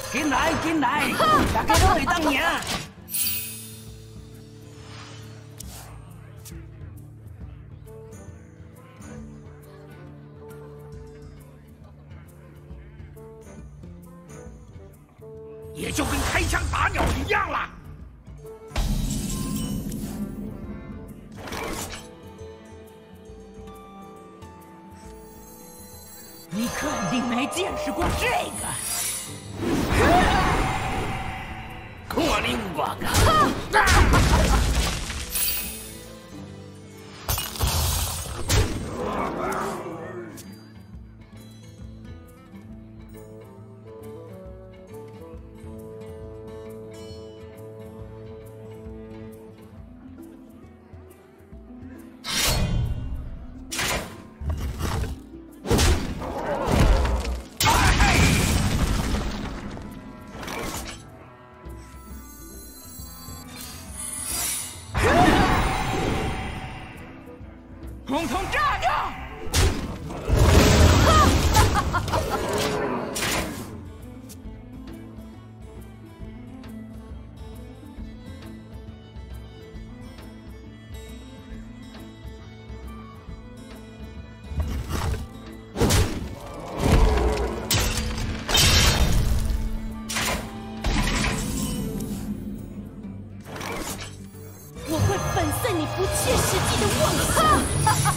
进来，进来，大家都会当赢。也就跟开枪打鸟一样啦。你肯定没见识过这个。 可灵我个！统统炸掉！ 我会粉碎你不切实际的妄想！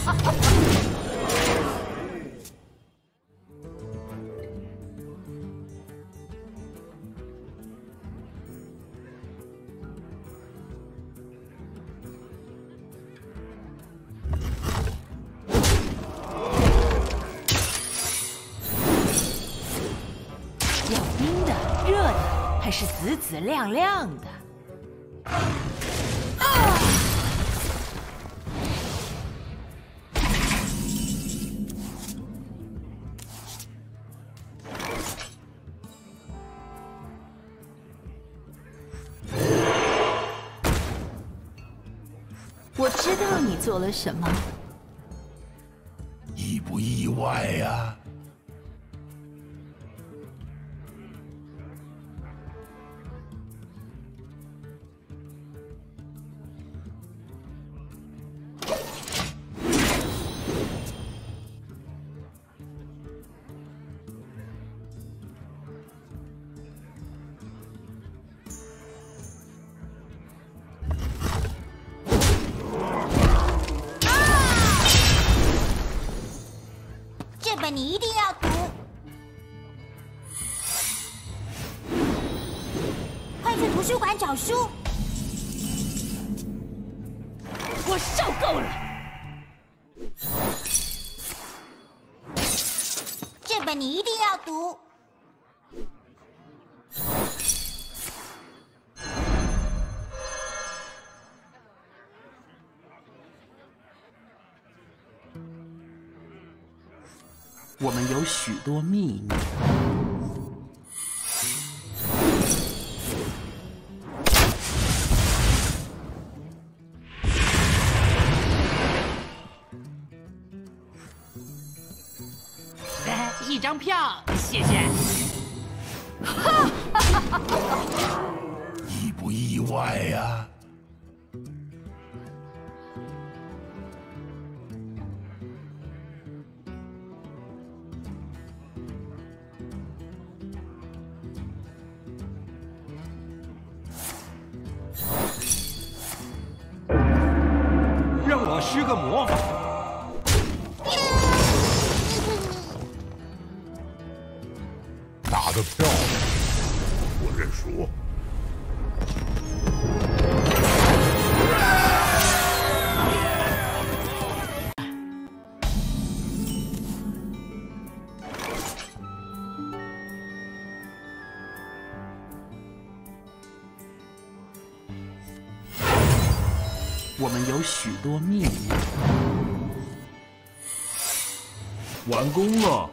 要冰的、热的，还是紫紫亮亮的？我知道你做了什么。 意不意外呀？ 这本你一定要读，快去图书馆找书。 我受够了！ 这本你一定要读。 我们有许多秘密。 一张票，谢谢。 意不意外呀？ 让我施个魔法。 打得漂亮，我认输。 我们有许多秘密。 完工了。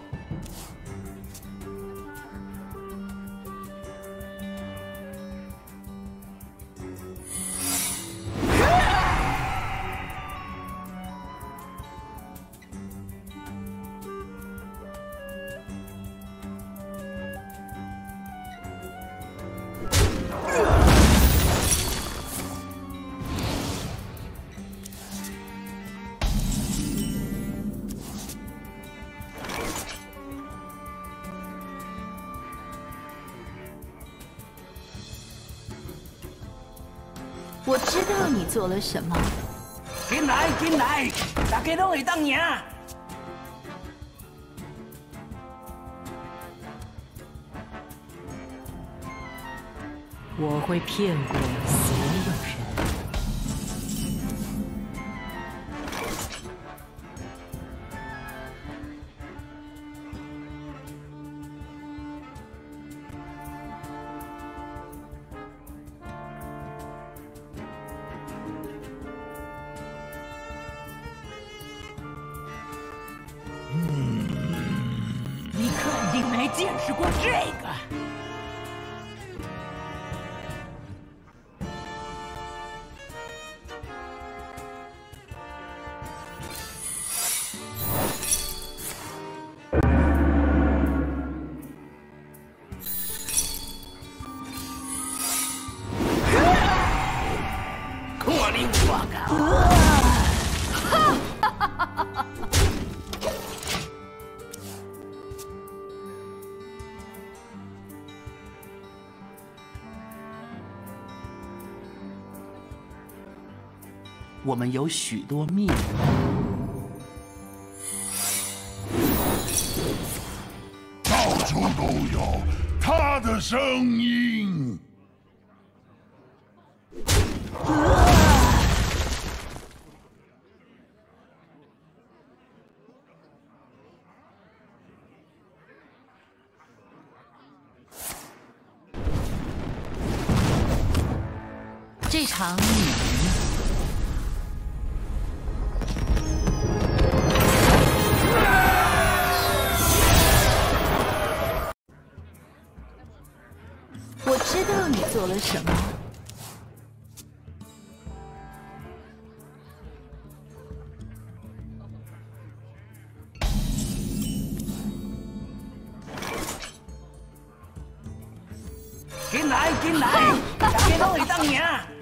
我知道你做了什么。 进来，进来，大家拢会当赢。 我会骗过所有人。 你肯定没见识过这个。 我们有许多秘密。 到处都有他的声音。 这场你赢了。 我知道你做了什么。 进来，进来，大家拢会当赢。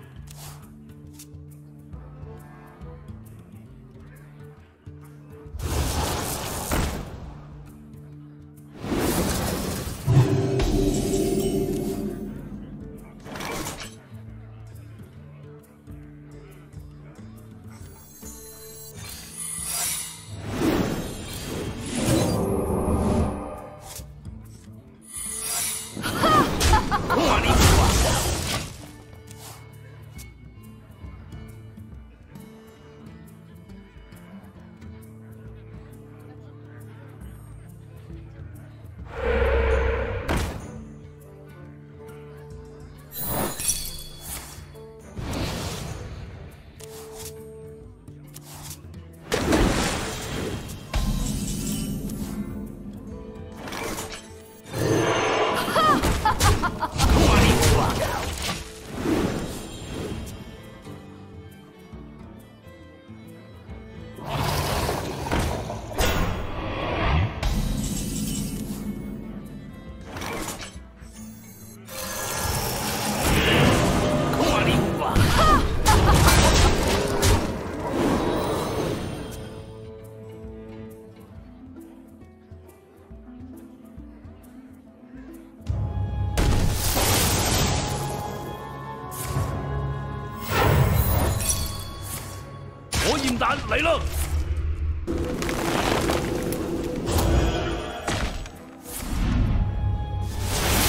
火影弹来了！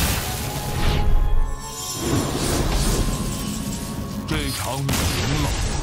这场你赢了。